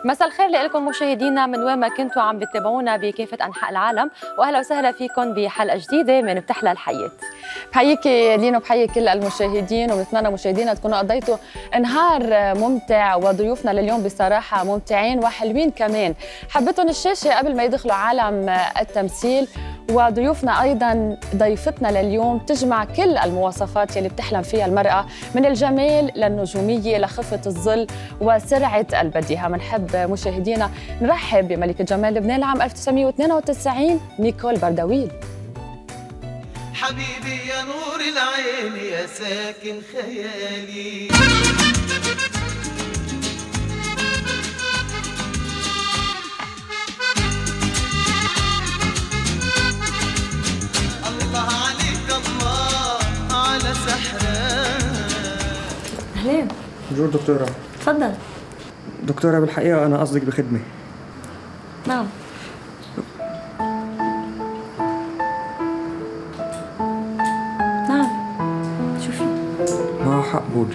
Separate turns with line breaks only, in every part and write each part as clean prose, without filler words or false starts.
مساء الخير لكم مشاهدينا من وين ما كنتوا عم بتتابعونا بكافة أنحاء العالم، وأهلا وسهلا فيكم بحلقة جديدة من بتحلى الحياة. بحييكي لينا وبحيي كل المشاهدين، وبنتمنى مشاهدينا تكونوا قضيتوا نهار ممتع، وضيوفنا لليوم بصراحة ممتعين وحلوين كمان. حبيتهم الشاشة قبل ما يدخلوا عالم التمثيل، وضيوفنا أيضاً ضيفتنا لليوم تجمع كل المواصفات يلي بتحلم فيها المرأة، من الجمال للنجومية لخفة الظل وسرعة البديهة. منحب مشاهدينا نرحب بملكة جمال لبنان عام 1992 نيكول بردويل.
حبيبي يا نور العين يا ساكن خيالي، الله عليك الله على سحرك.
أهلين.
بونجور دكتورة.
تفضل.
دكتورة بالحقيقة أنا قصدك بخدمة.
نعم. نعم. شو في؟
معه حق بودي.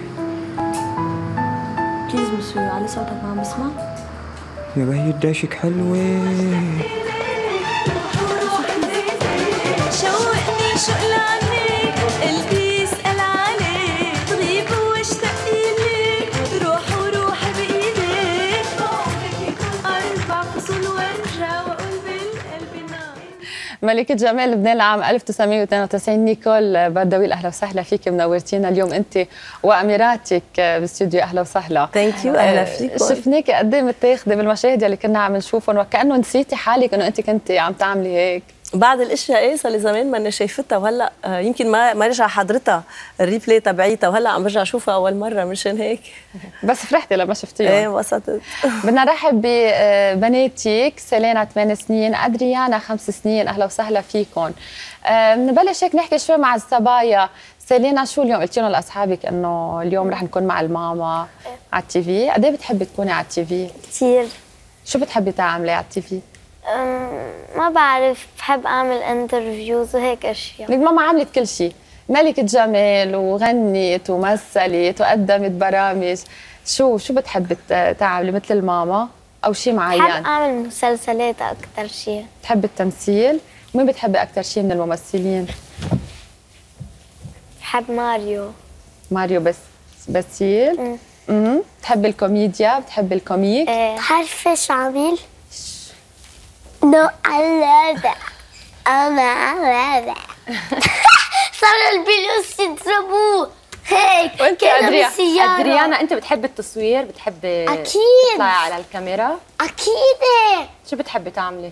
بليز مسيو، علي صوتك ما عم بسمع؟
يا بهي قديشك حلوة.
شوقني شوق لعنيك، قلبي يسأل عليك، تغيب واشتاق إليك، روح وروح بإيديك، أربع فصول وارجع وأقول بالقلب نار.
ملكة جمال لبنان عام 1992 نيكول بردويل، أهلا وسهلا فيك، منورتينا اليوم أنت وأميراتك باستوديو. أهلا وسهلا.
ثانك يو. أهلا فيك.
شفناك قد ايه متاخده بالمشاهد اللي كنا عم نشوفهم، وكأنه نسيتي حالك إنه أنت كنتي عم تعملي هيك.
بعض الاشياء ايه صار لي زمان ما انا شايفتها، وهلا يمكن ما رجع حضرتها الريبلاي تبعيتها، وهلا عم برجع اشوفها اول مره مشان هيك.
بس فرحتي لما شفتيهم.
ايه انبسطت.
بدنا نرحب ببناتك، سيلينا 8 سنين، أدريانا 5 سنين، أهلا وسهلا فيكم. نبلش هيك نحكي شوي مع الصبايا. سيلينا، شو اليوم قلتي لهم لاصحابك انه اليوم رح نكون مع الماما على التي في؟ قد ايه بتحبي تكوني على التي في؟
كثير.
شو بتحبي تعملي على التي في؟
ما بعرف، بحب اعمل انترفيوز وهيك اشياء.
لك ماما عملت كل شيء، ملكة جمال وغنت ومثلت وقدمت برامج. شو بتحبي تعملي مثل الماما او شيء معين؟
بحب اعمل مسلسلات اكثر شيء.
بتحبي التمثيل؟ مين بتحبي اكثر شيء من الممثلين؟
بحب ماريو.
ماريو باسيل. بتحبي الكوميديا؟ بتحبي الكوميك؟
بتعرفي شو عامل؟ No I love that. أنا I love that. صار البلوس يضربوه هيك.
وانت أدريانا انت بتحبي التصوير؟ بتحبي
أكيد
تطلعي على الكاميرا؟
أكيد.
شو بتحبي تعملي؟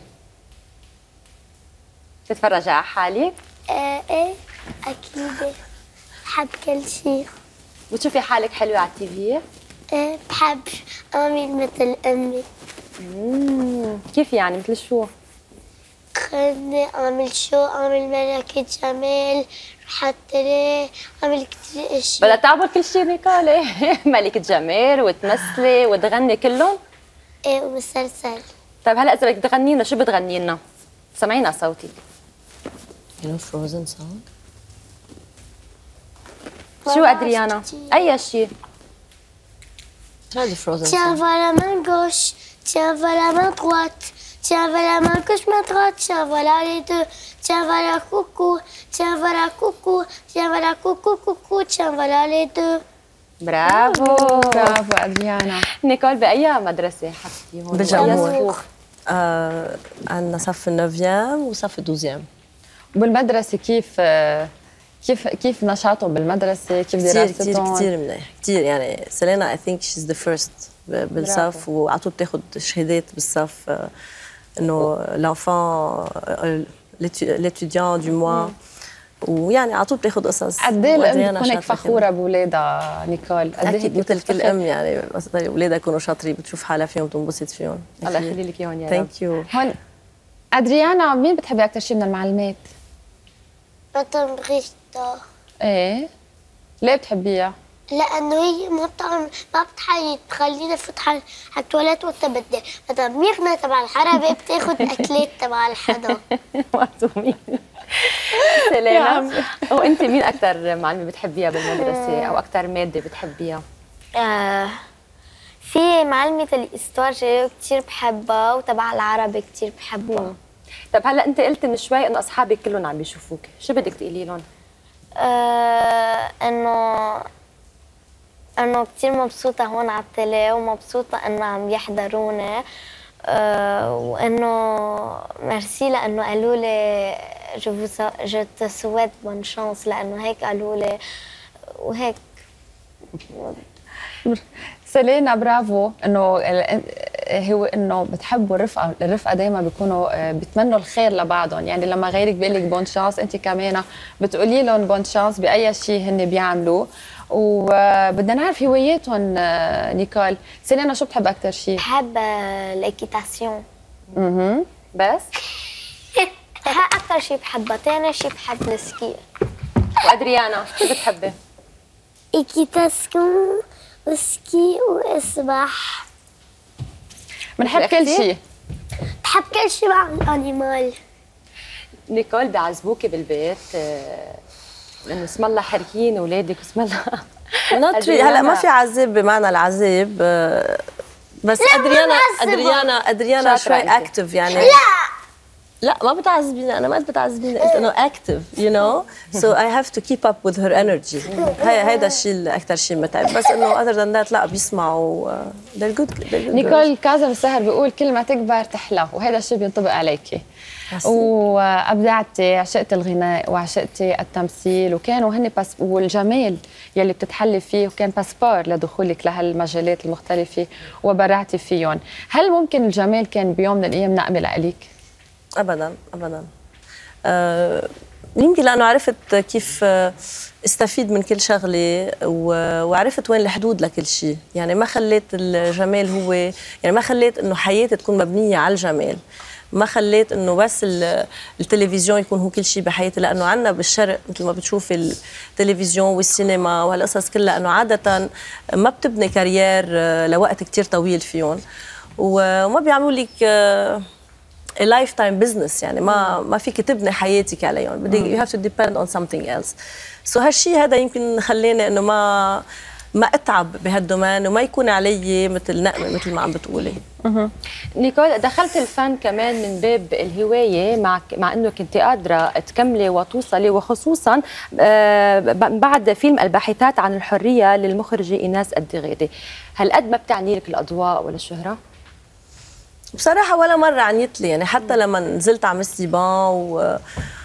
تتفرجي على حالك؟
ايه أكيد، بحب كل شيء.
بتشوفي حالك حلوة على التي في؟
ايه بحب أعمل مثل أمي.
كيف يعني؟ مثل شو؟
خلني أعمل شو، أعمل ملكة جمال، حتى أعمل كثير أشياء.
بدها تعمل كل شيء نيكول. ملكة جمال وتمثلي وتغني كلهم؟
ايه ومسلسل.
طيب هلا إذا بدك تغني لنا شو بتغني لنا؟ سمعينا صوتك.
فروزن سونغ.
شو أدريانا؟ أي شيء.
تراي فروزن
Tiens,
سونغ.
voilà la main gauche, tiens, voilà la main droite, tiens, voilà la main gauche, main droite, tiens, voilà les deux, tiens, voilà coucou, tiens, voilà coucou, tiens, voilà coucou, coucou, tiens, voilà les deux.
برافو برافو أدريانا. نيكول بأي مدرسة حفتيهم؟
بالجمهور. عندنا صف النوفيام وصف الدوزيام.
بالمدرسة كيف نشاطهم بالمدرسة؟ كيف دراستهم؟
كثير منيح، كثير يعني. سيلينا اي ثينك شيز ذا فيرست بالصف، وعلى طول بتاخذ شهادات بالصف انه لانفون ليتيديان دو موا، ويعني على طول بتاخذ قصص.
قد ايه الام بتكون هيك فخوره باولادها نيكول؟
اكيد مثل كل ام يعني، بس اولادها يكونوا شاطرين بتشوف حالها فيهم بتنبسط فيهم.
الله يخلي لك اياهم يا رب.
ثانك يو.
هون ادريانا، مين بتحبي اكثر شيء من المعلمات؟
مدام بريستا.
ايه ليه بتحبيها؟
لأنه هي ما بتحيي تخلينا نفوت على التواليت وتبدل. مدام ميرنا تبع الحربة بتاخذ أكلات تبع الحدا.
معصومين. سلامة. وانت مين اكثر معلمة بتحبيها بالمدرسة او اكثر مادة بتحبيها؟
في معلمة الإستوار كتير بحبها، وتبع العربي كتير بحبها.
طب هلا انت قلت من شوي انه اصحابك كلهم عم بيشوفوك، شو بدك تقولي لهم؟
انه كتير مبسوطة هون على التلي، ومبسوطة انه عم يحضروني، وانه ميرسي لانه قالوا لي جو te souhaite bonne chance، لانه هيك قالوا لي وهيك.
سيلينا برافو انه هو انه بتحبوا الرفقه دائما بيكونوا بيتمنوا الخير لبعضهم، يعني لما غيرك بيقول لك بون شانس انت كمان بتقولي لهم بون شانس باي شيء هن بيعملوا. وبدنا نعرف هواياتهم. نيكول، سيلينا شو بتحب اكثر شيء؟
بحب الايكيتاسيون.
بس
اكثر شيء بحبها. ثاني شيء بحب السكي.
وادريانا شو بتحبي؟
ايكيتاسيون وسكي واسبح.
بنحب كل شيء.
بحب كل شيء مع الانيمال.
نيكول بيعذبوكي بالبيت انه اسم الله حركين اولادك واسم الله
هلا ما في عذاب بمعنى العذاب، بس ادريانا شوي اكتف يعني. لا ما بتعذبيني، انا ما قلت بتعذبيني، قلت انه اكتف يو نو، سو اي هاف تو كيب اب وذ هير انرجي. هيدا الشيء اكثر شيء متعب، بس انه اذر ذان ذات لا بيسمعوا they're good.
نيكول كاظم السهر بيقول كل ما تكبر تحلى، وهذا الشيء بينطبق عليكي. وابدعتي، عشقت الغناء وعشقتي التمثيل، وكانوا هن والجمال يلي بتتحلي فيه، وكان باسبور لدخولك لهالمجالات المختلفه وبرعتي فيهم. هل ممكن الجمال كان بيوم من الايام نقمه لإلك؟
ابدا يمكن لانه عرفت كيف استفيد من كل شغله، وعرفت وين الحدود لكل شيء، يعني ما خليت الجمال هو، يعني ما خليت انه حياتي تكون مبنيه على الجمال، ما خليت انه بس التلفزيون يكون هو كل شيء بحياتي، لانه عندنا بالشرق مثل ما بتشوفي التلفزيون والسينما وهالقصص كلها انه عاده ما بتبني كارير لوقت كثير طويل فيهم، وما بيعملوا لك لايف تايم بزنس، يعني ما فيك تبني حياتك عليهم، بدك يو هاف تو ديبند اون سمثينج ايلس. سو هالشيء هذا يمكن خلاني انه ما اتعب بهالدومين وما يكون علي مثل نقمه مثل ما عم بتقولي.
نيكول، دخلت الفن كمان من باب الهوايه، مع انه كنت قادره تكملي وتوصلي، وخصوصا بعد فيلم الباحثات عن الحريه للمخرجه ايناس الدغيدي. هل قد ما بتعني لك الاضواء ولا الشهره؟
بصراحة ولا مرة عنيت لي، يعني حتى لما نزلت على مس ليبان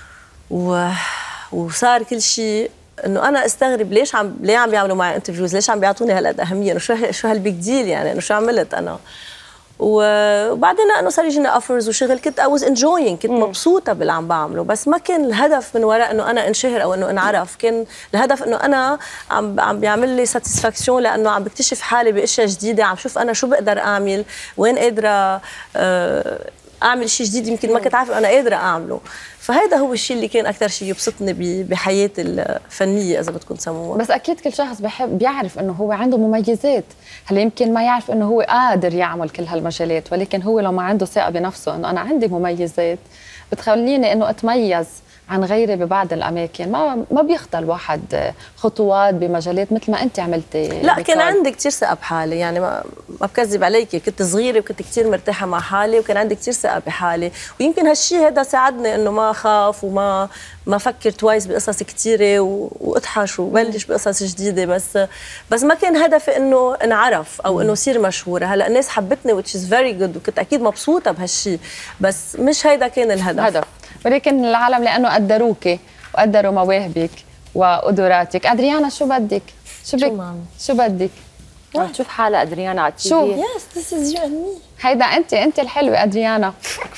وصار كل شيء، انه انا استغرب ليه عم بيعملوا معي انترفيوز، ليش عم بيعطوني هالقد اهمية، انه شو هالبيج ديل، يعني انه شو عملت انا. وبعدين انه صار يجينا اوفرز وشغل، كنت I was enjoying، كنت مبسوطة باللي عم بعمله، بس ما كان الهدف من وراء انه انا انشهر او انه انعرف، كان الهدف انه انا عم بيعمل لي ساتسفاكسيون، لانه عم بكتشف حالي باشياء جديدة، عم شوف انا شو بقدر اعمل، وين قادرة اعمل شيء جديد يمكن ما كنت عارفة انا قادرة اعمله. فهذا هو الشيء اللي كان اكثر شيء يبسطني بحياتي الفنيه اذا بدكم تسموها.
بس اكيد كل شخص بيعرف انه هو عنده مميزات، هلا يمكن ما يعرف انه هو قادر يعمل كل هالمجالات، ولكن هو لو ما عنده ثقه بنفسه انه انا عندي مميزات بتخليني انه اتميز عن غيري ببعض الاماكن، ما بيخطى الواحد خطوات بمجالات مثل ما انت عملتي.
لا كان عندي كثير ثقه بحالي، يعني ما بكذب عليكي، كنت صغيره وكنت كثير مرتاحه مع حالي، وكان عندي كثير ثقه بحالي، ويمكن هالشيء هذا ساعدني انه ما اخاف وما فكر توايس بقصص كثيره واطحش وبلش بقصص جديده، بس ما كان هدفي انه انعرف او انه صير مشهوره. هلا الناس حبتني which is very good، وكنت اكيد مبسوطه بهالشيء، بس مش هيدا كان الهدف. ولكن
العالم لانه قدروكي وقدروا مواهبك وقدراتك. ادريانا شو بدك؟ شو بدك؟ عم تشوف حالها ادريانا على التي في.
شو؟ Yes, this is you and me.
هيدا انت الحلوه ادريانا.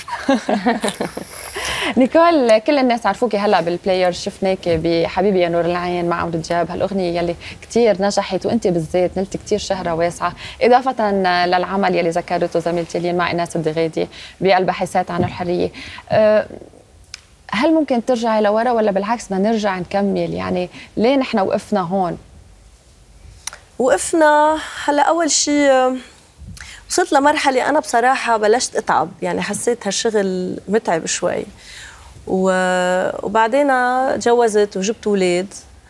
نيكول، كل الناس عرفوكي هلا بالبلاير، شفناكي بحبيبي يا نور العين مع عمرو دياب، هالاغنيه يلي كثير نجحت، وانت بالذات نلتي كثير شهره واسعه، اضافه للعمل يلي ذكرته زميلتي لي مع ايناس الدغيدي بالباحثات عن الحريه. هل ممكن ترجعي لورا ولا بالعكس بدنا نرجع نكمل؟ يعني ليه نحن وقفنا هون؟
وقفنا هلا اول شيء وصلت لمرحله انا بصراحه بلشت اتعب، يعني حسيت هالشغل متعب شوي، وبعدين تجوزت وجبت اولاد،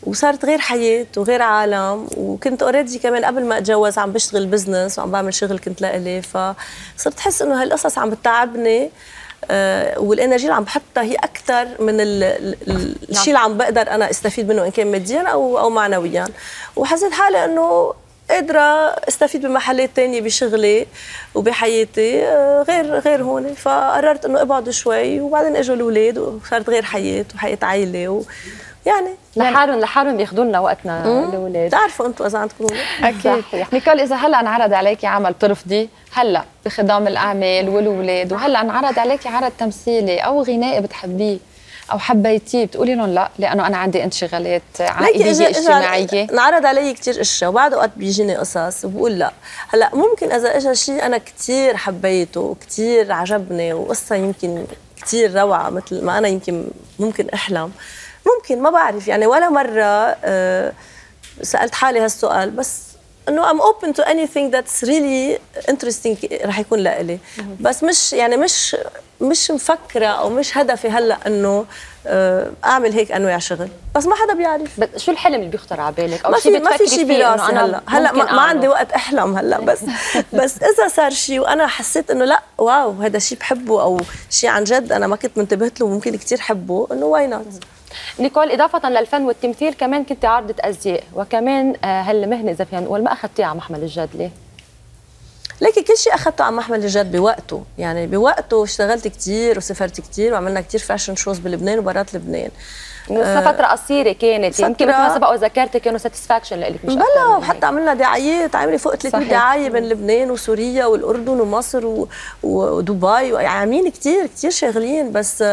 وصارت غير حياه وغير عالم. وكنت اوريدي كمان قبل ما اتجوز عم بشتغل بزنس وعم بعمل شغل كنت لإلي، فصرت احس انه هالقصص عم بتعبني، والانرجي اللي عم بحطها هي اكثر من الشيء اللي عم بقدر انا استفيد منه ان كان ماديا او معنويا. وحسيت حالي انه قادرة استفيد بمحلات تانية بشغلي وبحياتي غير هون. فقررت انه ابعد شوي، وبعدين اجوا الاولاد وصارت غير حياة وحياة عائلة يعني
لحالهم بياخذوا لنا وقتنا الاولاد.
بتعرفوا انتم اذا عندكم
اكيد. نيكول، اذا هلا انعرض عليكي عمل بترفضي؟ هلا بخدام الاعمال والاولاد، وهلا انعرض عليكي عرض تمثيلي او غنائي بتحبيه او حبيتيه، بتقولي لهم لا لانه انا عندي انشغالات عائليه اجتماعيه؟
انعرض علي كثير اشياء، وبعد اوقات بيجيني قصص وبقول لا. هلا ممكن اذا اجى شيء انا كثير حبيته وكثير عجبني وقصه يمكن كثير روعه مثل ما انا يمكن ممكن احلم، ممكن ما بعرف يعني. ولا مره سالت حالي هالسؤال، بس انه I'm open to anything that's really interesting رح يكون لإلي. بس مش يعني مش مفكره او مش هدفي هلا انه اعمل هيك انواع شغل، بس ما حدا بيعرف.
شو الحلم اللي بيخطر على بالك او
ما
شيء
في شيء براسي هلا ما
أعمله.
عندي وقت احلم هلا. بس اذا صار شيء وانا حسيت انه لا واو هذا شيء بحبه او شيء عن جد انا ما كنت منتبهت له وممكن كثير حبه، انه واي نوت.
نيكول، إضافة للفن والتمثيل كمان كنت عارضة أزياء، وكمان هالمهنة إذا فينا نقول ما أخذتيها على محمل الجد ليه؟
لكن كل شيء أخذته على محمل الجد بوقته، يعني بوقته اشتغلت كثير وسافرت كثير وعملنا كثير فاشن شوز بلبنان وبرات لبنان.
فترة قصيرة كانت، يمكن مثل ما سبق وذكرتي كانوا ساتسفاكشن لإلك مش
بلا، وحتى عملنا دعايات، عاملة فوق 300 دعاية بين لبنان وسوريا والأردن ومصر ودبي، عاملين كثير شاغلين. بس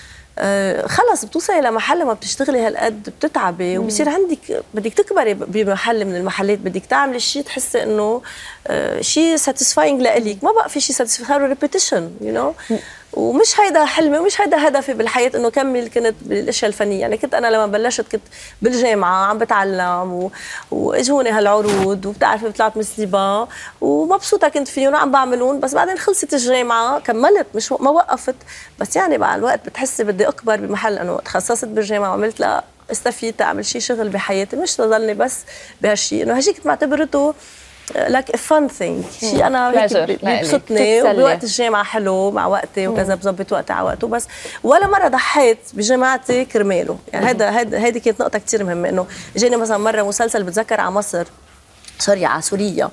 خلص بتوصلي لمحل لما بتشتغلي هالقد بتتعبي وبصير عندك بدك تكبري بمحل من المحلات، بدك تعملي شيء تحسي انه شيء ساتيسفاينج لإلك. ما بقى في شيء ساتيسفاينج، ريبيتيشن يو نو. ومش هيدا حلمي ومش هيدا هدفي بالحياه انه كمل كنت بالاشياء الفنيه. يعني كنت انا لما بلشت كنت بالجامعه عم بتعلم واجوني هالعروض وبتعرفي طلعت مسلبه ومبسوطه كنت فيهم وعم بعملون. بس بعدين خلصت الجامعه كملت، مش ما وقفت. بس يعني مع الوقت بتحسي بدي اكبر بمحل انه تخصصت بالجامعه وعملت لا استفيد اعمل شيء شغل بحياتي، مش تضلني بس بهالشيء. انه هالشيء كنت معتبرته like a fun thing، شيء انا هيك بيبسطني وبوقت الجامعه حلو مع وقتي وكذا بظبط وقتي على وقته. بس ولا مره ضحيت بجامعتي كرماله. يعني هيدي كانت نقطه كثير مهمه. انه اجاني مثلا مره مسلسل بتذكر على مصر، سوري على سوريا،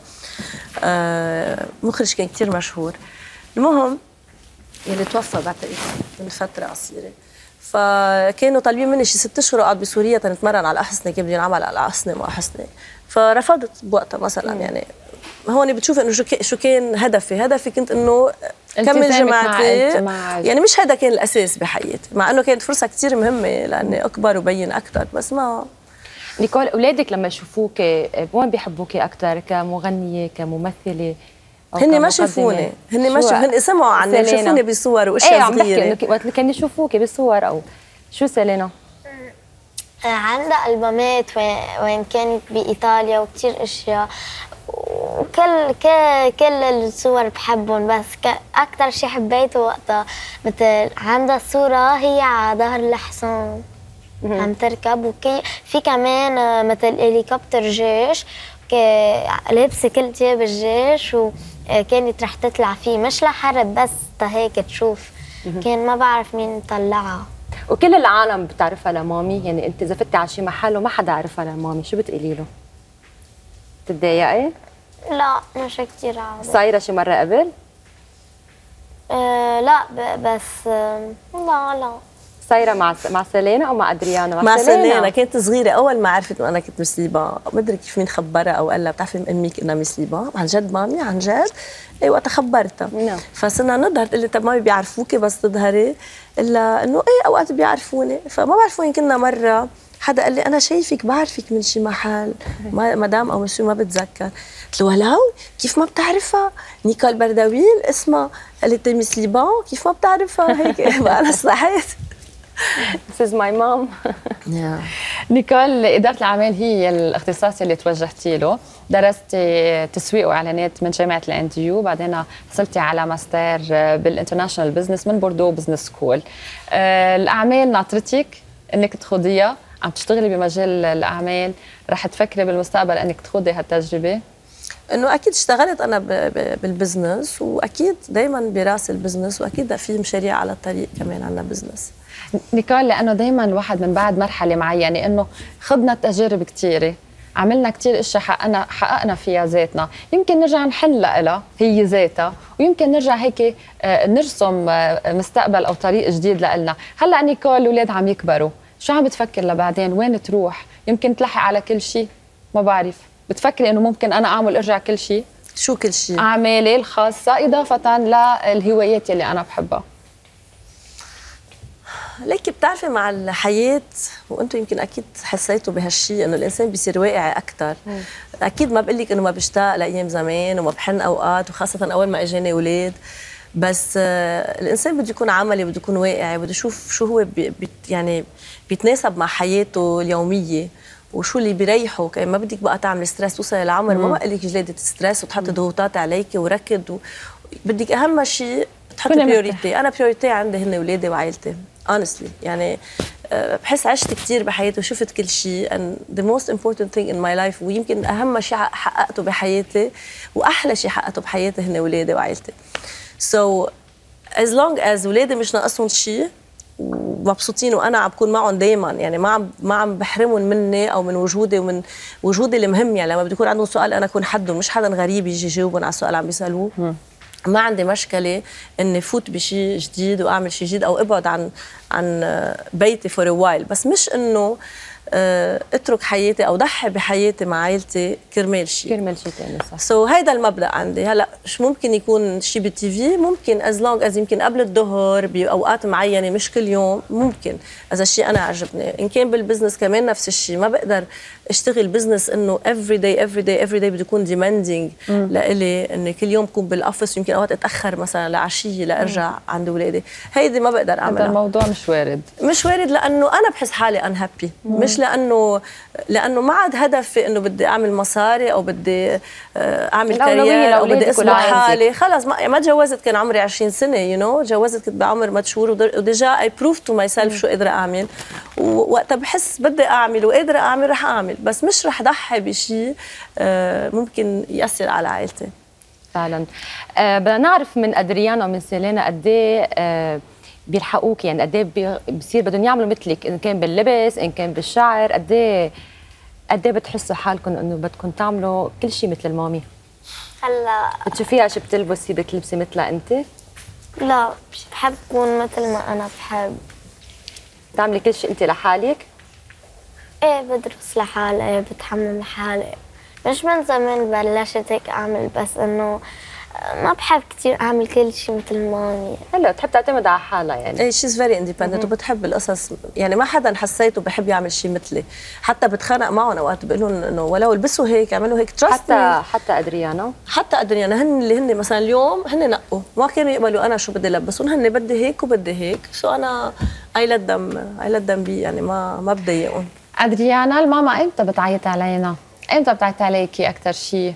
مخرج كان كثير مشهور، المهم يلي توفى بعتقد من فتره قصيره. فكانوا طالبين مني شي 6 اشهر اقعد بسوريا تنتمرن على الاحصنه، كيف بدي نعمل على الاحصنه ما احصنه. فرفضت بوقتها مثلا. يعني هون بتشوفي انه شو كان هدفي كنت انه كمل جامعتي. يعني مش هذا كان الاساس بحياتي، مع انه كانت فرصه كثير مهمه لاني اكبر وبين اكثر. بس ما
نيكول، اولادك لما يشوفوك وين بيحبوك اكثر؟ كمغنيه، كممثله؟
هن ما شافوني، هن سمعوا عني، شافوني بصور واشياء صغيره.
وقت كانوا يشوفوك بصور او شو سيلينا؟
عندها ألبومات وين كانت بإيطاليا وكتير أشياء، وكل الصور بحبهم. بس أكتر شي حبيته وقتها مثل عندها صورة هي على ظهر الحصان عم تركب، في كمان مثل هليكوبتر جيش لابسة كل ثياب الجيش وكانت رح تطلع فيه، مش لحرب بس هيك تشوف. كان ما بعرف مين طلعها.
وكل العالم بتعرفها لمامي، يعني انت اذا فتي على شي محل وما حدا عرفها لمامي شو بتقولي له؟ بتتضايقي؟
لا مش كثير عادي.
صايره شي مره قبل؟
لا بس لا
صايره مع سيلينا او مع ادريانا؟
مع سيلينا. كانت صغيره اول ما عرفت انه انا كنت مسلبه، ما ادري كيف مين خبرها او قال لها بتعرفي امك انها مسلبه عن جد مامي عن جد؟ اي وقتها خبرتها. فصرنا نظهر تقول لي طب مامي بيعرفوكي بس تظهري؟ الا انه ايه اوقات بيعرفوني. فما بعرف وين كنا مره حدا قال لي انا شايفك بعرفك من شي محل مدام او شو ما بتذكر. قلت له ولو كيف ما بتعرفها؟ نيكول بردويل اسمها. قالت لي مسلبه كيف ما بتعرفها؟ هيك انا صحيت.
This is my mom. نيكول، إدارة الأعمال هي الاختصاص اللي توجهتي له. درستي تسويق وإعلانات من جامعة الNTU، بعدين حصلتي على ماستر بالانترناشونال بزنس من بوردو بزنس سكول. الأعمال ناطرتك إنك تخوضيها عم تشتغلي بمجال الاعمال رح تفكري بالمستقبل انك تخوضي هالتجربه؟
انه اكيد اشتغلت انا بالبزنس، واكيد دائما براسي البزنس، واكيد في مشاريع على الطريق كمان عندنا بزنس.
نيكول، لانه دائما الواحد من بعد مرحله معينه انه خضنا تجارب كثيره، عملنا كثير اشياء حققنا فيها ذاتنا، يمكن نرجع نحن لها هي ذاتها، ويمكن نرجع هيك نرسم مستقبل او طريق جديد لنا. هلا نيكول الاولاد عم يكبروا، شو عم بتفكر لبعدين؟ وين تروح؟ يمكن تلحق على كل شيء؟ ما بعرف، بتفكري انه ممكن انا ارجع كل شيء؟
شو كل شيء؟
اعمالي الخاصه اضافه للهوايات اللي انا بحبها.
ليكي بتعرفي مع الحياة، وانتم يمكن اكيد حسيتوا بهالشيء، انه الانسان بيصير واقعي اكثر. اكيد ما بقول لك انه ما بشتاق لايام زمان وما بحن اوقات، وخاصة اول ما اجاني اولاد، بس الانسان بده يكون عملي، بده يكون واقعي، بده يشوف شو هو يعني بيتناسب مع حياته اليومية وشو اللي بيريحه. ما بدك بقى تعمل ستريس، توصل العمر ما بقى لك جلادة ستريس وتحط ضغوطات عليك وركض بدك اهم شيء تحطي بريوريتي. انا بريوريتي عندي هن اولادي وعائلتي honestly. يعني بحس عشت كثير بحياتي وشفت كل شيء and the most important thing in my life، ويمكن اهم شيء حققته بحياتي واحلى شيء حققته بحياتي هن اولادي وعائلتي. So as long as اولادي مش ناقصهم شيء ومبسوطين وانا عم بكون معهم دائما، يعني ما عم بحرمهم مني او من وجودي ومن وجودي المهم. يعني لما بده يكون عندهم سؤال انا اكون حدهم، مش حدا غريب يجي يجاوبهم على السؤال عم بيسالوه. ما عندي مشكله اني فوت بشيء جديد واعمل شيء جديد او ابعد عن بيتي فور وايل، بس مش انه اترك حياتي او ضحي بحياتي مع عائلتي كرمال شيء ثاني. صح. سو هيدا المبدا عندي. هلا مش ممكن يكون شيء بالتي في، ممكن از لونج از يمكن قبل الظهر باوقات معينه مش كل يوم، ممكن اذا الشيء انا عجبني. ان كان بالبزنس كمان نفس الشيء، ما بقدر اشتغل بزنس انه افري داي بده يكون ديماندينج لإلي اني كل يوم اكون بالاوفيس، يمكن اوقات اتاخر مثلا لعشيه لارجع عند اولادي. هيدي ما بقدر اعملها.
هذا الموضوع مش وارد
لانه انا بحس حالي انهابي، مش لانه ما عاد هدفي انه بدي اعمل مصاري او بدي اعمل كارير او بدي اثبت حالي. خلص ما تجوزت كان عمري 20 سنه جوزت كنت بعمر 8 شهور وديجا اي بروف تو ماي سيلف شو قادره اعمل، ووقتها بحس بدي اعمل وقادره اعمل رح اعمل، بس مش رح ضحي بشيء ممكن ياثر على عائلتي.
فعلا. بدنا نعرف من ادريانا ومن سيلينا قد ايه بيلحقوك، يعني قد ايه بصير بدهم يعملوا مثلك، ان كان باللبس ان كان بالشعر، قد ايه بتحسوا حالكم انه بدكم تعملوا كل شيء مثل المامي؟
هلا
بتشوفيها شو بتلبسي بتلبسي مثلها انت؟
لا، مش بحب اكون مثل ما انا بحب.
بتعملي كل شيء انت لحالك؟
ايه، بدرس لحالي، بتحمل لحالي، مش من زمان بلشت هيك اعمل، بس انه ما بحب كثير اعمل كل شيء مثل مامي.
هلا بتحب تعتمد على حالها يعني.
ايه، شيز فيري اندبندنت وبتحب القصص. يعني ما حدا حسيته بحب يعمل شيء مثلي، حتى بتخانق معهم اوقات بقول لهم انه ولو البسوا هيك اعملوا هيك.
حتى ادريانا
هن اللي هن مثلا اليوم هن نقوا ما كانوا يقبلوا انا شو بدي لبسهم، هن بدي هيك وبدي هيك، سو انا اي لت ذم بي، يعني ما بضايقهم.
ادريانا، الماما امتى بتعيط علينا؟ امتى بتعيط عليكي اكثر شيء؟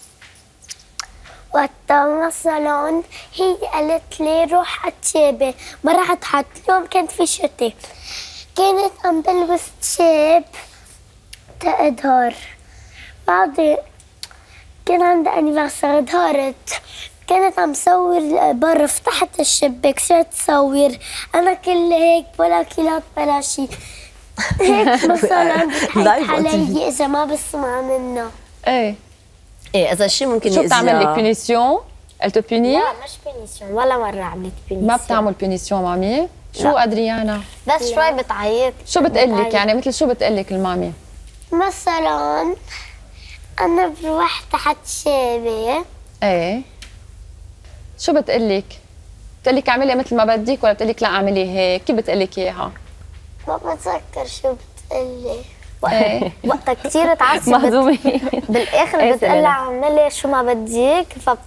وقتها مثلا هي قالت لي روح اتشابه، ما رحت حط. اليوم كان في شتاء، كانت عم بلبس تشاب تقدر، بعد كان عندها انيفرسار ظهرت، كانت عم صور برا، فتحت الشباك صرت تصور، انا كل هيك بلا كيلات بلا شيء هيك مثلا بتحيط علي اذا ما بسمع منها.
ايه
اذا شيء ممكن
شو بتعمل لك؟ بينيسيون؟ قلت بيني؟
لا، مش بينيسيون، ولا مره عملت بينيسيون.
ما بتعمل بينيسيون مامي؟ شو ادريانا؟
بس شوي بتعيط.
شو بتقلك يعني؟ مثل شو بتقلك المامي؟
مثلا انا بروح تحت شابه.
ايه، شو بتقلك؟ بتقلك اعملي مثل ما بدك ولا بتقلك لا اعملي هيك؟ كيف بتقلك اياها؟
ما بتذكر شو بتقلي.
ايه
وقتها كثير تعصبت
مهضومه
بالاخر بتقلها اعملي شو ما بدك،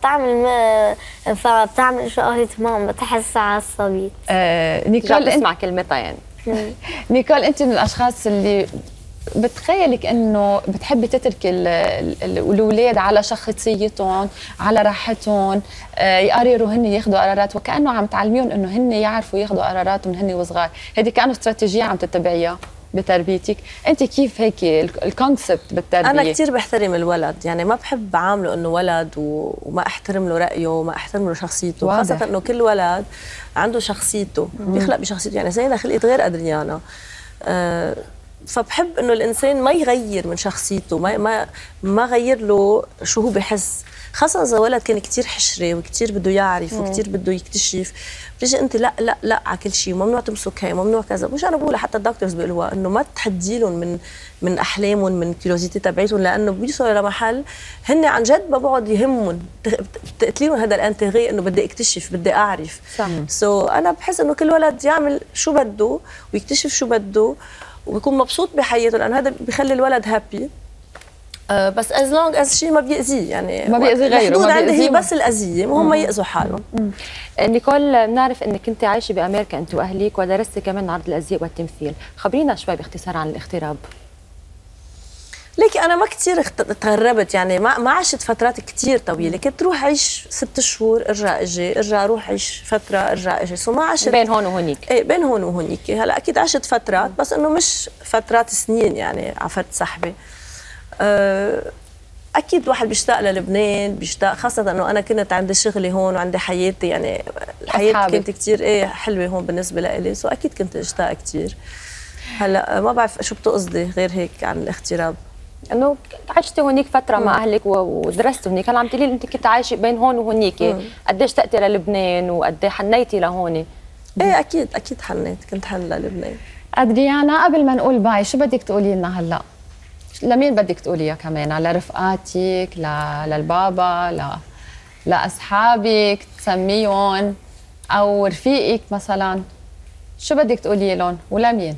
فبتعمل شو قالت ماما، بتحسها عصبيت.
نيكول اسمع كلمتها يعني. نيكول، انت من الاشخاص اللي بتخيلك انه بتحبي تتركي الاولاد على شخصيتهم، على راحتهم، يقرروا هن ياخذوا قرارات، وكانه عم تعلميهم انه هن يعرفوا ياخذوا قراراتهم هن وصغار. هذه كانه استراتيجيه عم تتبعيها، بتربيتك، انت كيف هيك الكونسبت بالتربيه؟
انا كثير بحترم الولد، يعني ما بحب عامله انه ولد وما احترم له رايه وما احترم له شخصيته،
واضح.
خاصه انه كل ولد عنده شخصيته، بيخلق بشخصيته، يعني سينا خلقت غير ادريانا. فبحب انه الانسان ما يغير من شخصيته، ما غير له شو هو بحس، خاصه اذا ولد كان كثير حشري وكثير بده يعرف وكثير بده يكتشف، بتيجي انت لا لا لا على كل شيء، ممنوع تمسك هي، ممنوع كذا. مش انا بقولها، حتى الدكتورز بيقولوها، انه ما تحدي لهم من احلامهم، من كيوريوزيتي تبعيتهم، لانه بيوصلوا لمحل هن عن جد ما بقعد يهمهم، بتقتلي لهم هذا الانتغي، انه بدي اكتشف، بدي اعرف. صح. انا بحس انه كل ولد يعمل شو بده ويكتشف شو بده ويكون مبسوط بحياته، لانه هذا بيخلي الولد هابي. بس از لونج از شيء ما بيأذيه، يعني
ما بيأذي غيره،
الحدود
ما
عنده هي
بيأذيه.
بس الأذية، وهم يأذوا حالهم.
نيكول، بنعرف انك كنت عايشه بامريكا انت واهلك ودرستي كمان عرض الازياء والتمثيل، خبرينا شوي باختصار عن الاغتراب.
ليكي انا ما كثير تغربت، يعني ما عشت فترات كثير طويله، كنت روح اعيش 6 شهور ارجع اجي، ارجع اروح اعيش فتره ارجع اجي، سو ما عشت
بين هون وهونيك.
ايه بين هون وهونيك. هلا اكيد عشت فترات، بس انه مش فترات سنين، يعني عفرت سحبه. اكيد واحد بيشتاق للبنان، بيشتاق، خاصه انه انا كنت عندي شغلي هون وعندي حياتي، يعني الحياه كانت كثير حلوه هون بالنسبه لإلي، سو اكيد كنت اشتاق كثير. هلا ما بعرف شو بتقصدي غير هيك عن الاغتراب.
انه عشتي هونيك فتره مع اهلك ودرستي هونيك، هلا عم تقولي انت كنت عايشه بين هون وهونيك، قد ايش اشتقتي للبنان وقد ايه حنيتي لهون؟
ايه اكيد حنيت، كنت حن للبنان.
ادريانا، قبل ما نقول باي، شو بدك تقولي لنا هلا؟ لمين بدك تقوليها كمان؟ لرفقاتك، للبابا، لاصحابك تسميهم، او رفيقك مثلا، شو بدك تقولي لهم ولمين؟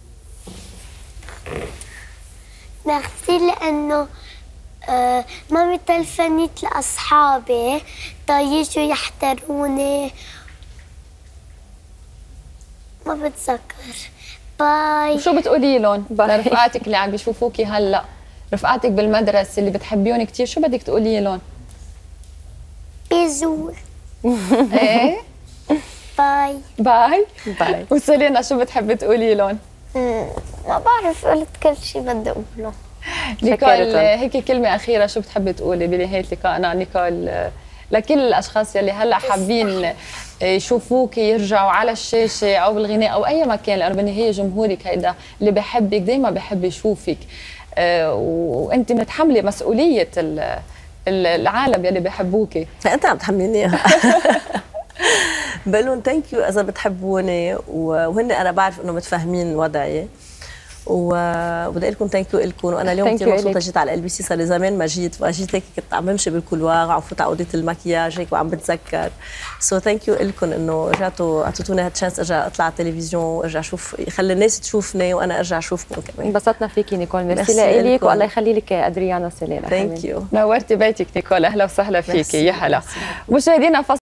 ميرسي، لأنه مامي تلفنت لأصحابي يجوا يحتروني، ما بتذكر. باي.
شو بتقولي لهم لرفقاتك اللي عم بيشوفوكي هلا، رفقاتك بالمدرسه اللي بتحبيهم كثير، شو بدك تقولي لهم؟
بيزور.
ايه
باي.
باي. وسيلينا، شو بتحبي تقولي لهم؟
ما بعرف، قلت كل شيء بدي أقوله.
نيكول، هيك كلمة أخيرة شو بتحبي تقولي بنهاية لقائنا نيكول لكل الأشخاص يلي هلا حابين يشوفوك يرجعوا على الشاشة أو بالغناء أو أي مكان، لأنه بالنهاية جمهورك هيدا اللي بحبك دايما بحب يشوفك، وأنت متحملة مسؤولية العالم يلي بحبوكي.
فأنت عم تحمليني إياها. بقول لهم ثانك يو إذا بتحبوني، وهن أنا بعرف إنه متفاهمين وضعي، وبدي اقول لكم ثانك يو لكم. وانا اليوم كثير مبسوطه جيت على LBC، صار لي زمان ما جيت، فجيت هيك كنت عم بمشي بالكولوار وعم فوت على اوضه المكياج هيك وعم بتذكر. سو ثانك يو لكم انه رجعتوا اعطيتوني هالتشانس ارجع اطلع على التلفزيون وارجع اشوف، خلي الناس تشوفني وانا ارجع اشوفكم كمان. انبسطنا فيكي نيكول، ميرسي لك والله يخلي لك ادريانا سلينا. ثانك يو، نورتي بيتك نيكول، اهلا وسهلا فيكي. يا هلا مشاهدينا.